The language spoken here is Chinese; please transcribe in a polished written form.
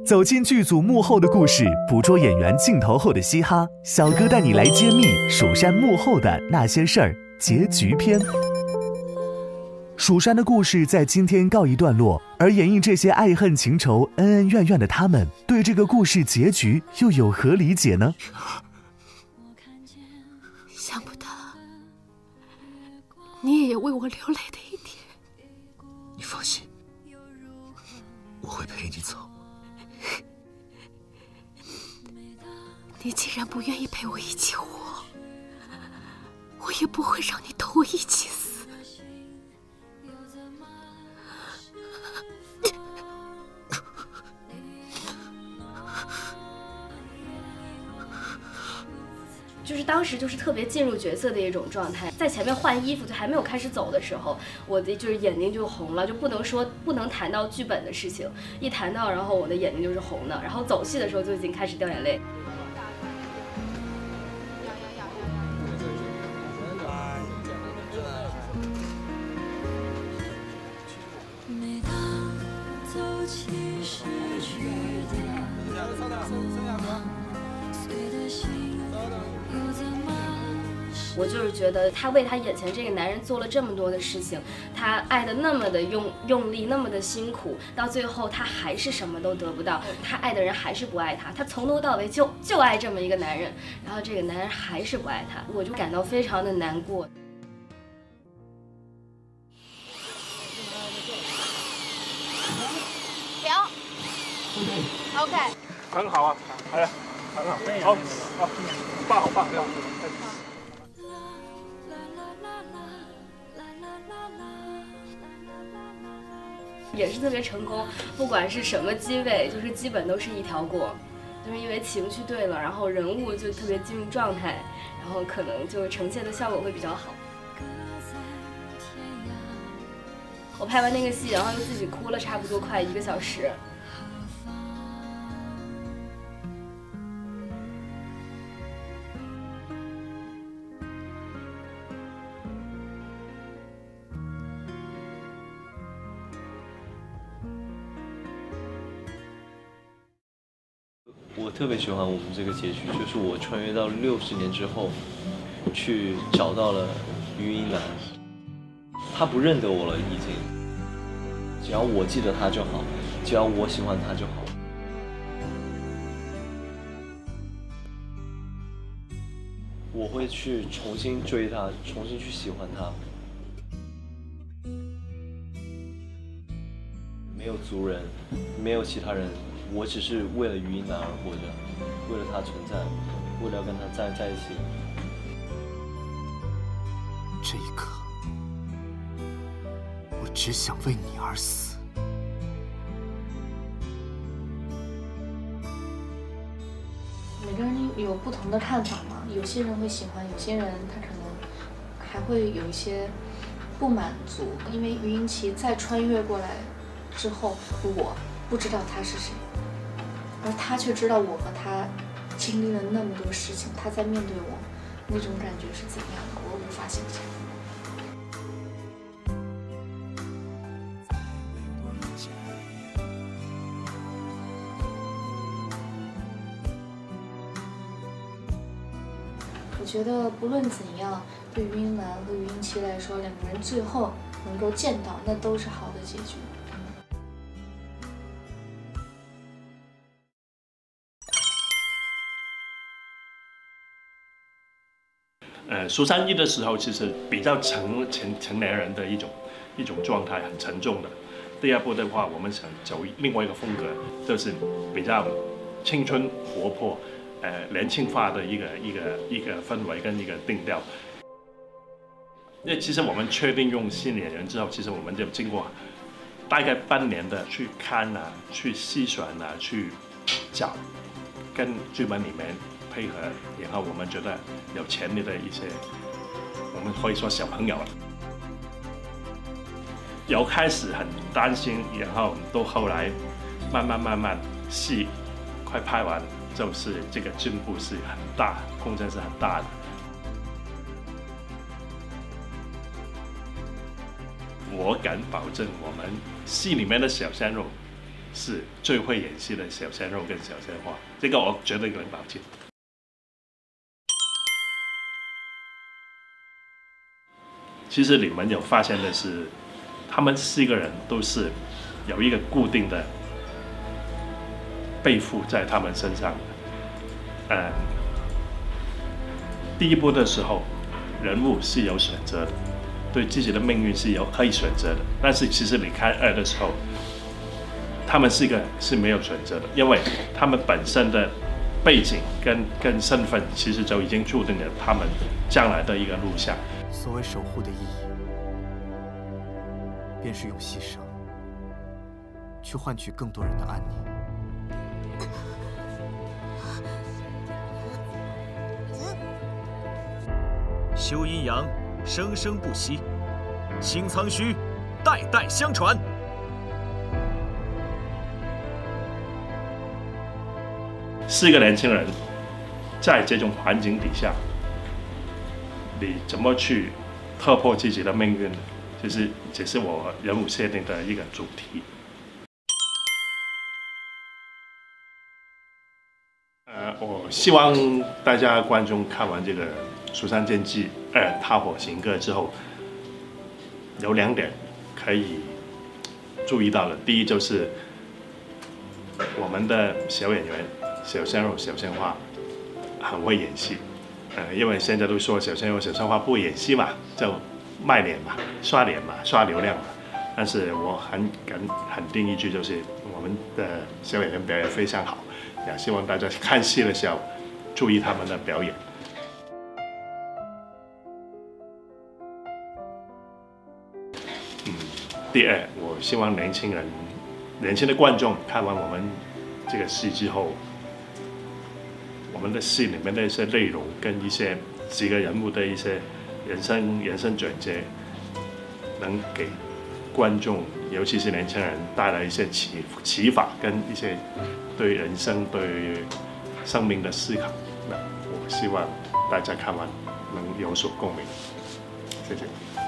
走进剧组幕后的故事，捕捉演员镜头后的嘻哈。小哥带你来揭秘蜀山幕后的那些事儿。结局篇。蜀山的故事在今天告一段落，而演绎这些爱恨情仇、恩恩怨怨的他们，对这个故事结局又有何理解呢？ 想不到，你也为我流泪的一天。 你放心，我会陪你走。 你既然不愿意陪我一起活，我也不会让你同我一起死。 就是当时就是特别进入角色的一种状态，在前面换衣服就还没有开始走的时候，我的就是眼睛就红了，就不能谈到剧本的事情，一谈到然后我的眼睛就是红的，然后走戏的时候就已经开始掉眼泪。我就是觉得他为他眼前这个男人做了这么多的事情，他爱的那么的用力，那么的辛苦，到最后他还是什么都得不到，他爱的人还是不爱他，他从头到尾就爱这么一个男人，然后这个男人还是不爱他，我就感到非常的难过。 停 ，OK， 很好啊，哎呀，很好，好，好，棒，好棒，好棒。 也是特别成功，不管是什么机位，就是基本都是一条过，就是因为情绪对了，然后人物就特别进入状态，然后可能就呈现的效果会比较好。我拍完那个戏，然后又自己哭了差不多快1个小时。 我特别喜欢我们这个结局，就是我穿越到60年之后，去找到了余英男，他不认得我了已经，只要我记得他就好，只要我喜欢他就好。我会去重新追他，重新去喜欢他。没有族人，没有其他人。我只是为了余英男而活着，为了他存在，为了要跟他在一起。 这一刻，我只想为你而死。 每个人有不同的看法嘛，有些人会喜欢，有些人他可能还会有一些不满足，因为余英奇再穿越过来之后，我不知道他是谁。而他却知道我和他经历了那么多事情，他在面对我，那种感觉是怎样的，我无法想象。我觉得不论怎样，对于余英男和余英奇来说，两个人最后能够见到，那都是好的结局。 蜀山1的时候，其实比较成年人的一种状态，很沉重的。第2部的话，我们想走另外一个风格，就是比较青春活泼，年轻化的一个氛围跟一个定调。因为其实我们确定用新演员之后，其实我们就经过大概半年的去看啊，去细选啊，去找跟剧本里面配合，然后我们觉得有潜力的一些，我们可以说小朋友了。有开始很担心，然后到后来慢慢戏快拍完，就是这个进步是很大，空间是很大的。我敢保证，我们戏里面的小鲜肉是最会演戏的小鲜肉跟小鲜花，这个我绝对能保证。其实你们有发现的是，他们4个人都是有一个固定的背负在他们身上的。第一部的时候，人物是有选择的，对自己的命运是可以选择的。但是其实你看2的时候，他们4个是没有选择的，因为他们本身的背景跟身份，其实就已经注定了他们将来的一个路向。 所谓守护的意义，便是用牺牲去换取更多人的安宁。 修阴阳，生生不息；清苍虚，代代相传。 4个年轻人在这种环境底下，你怎么去突破自己的命运呢？就是这是我人物设定的一个主题。我希望大家观众看完这个《蜀山剑记2踏火行歌》之后，有2点可以注意到的。第一就是我们的小演员、小鲜肉、小鲜花很会演戏。因为现在都说小鲜肉、小鲜花不演戏嘛，就卖脸嘛、刷脸嘛、刷流量嘛。但是我很肯定一句，就是我们的小演员表演非常好，也希望大家看戏的时候注意他们的表演。第2，我希望年轻的观众看完我们这个戏之后，我们的戏里面的一些内容跟一些几个人物的一些人生转折，能给观众，尤其是年轻人带来一些启发跟一些对人生、对生命的思考。那我希望大家看完能有所共鸣。谢谢。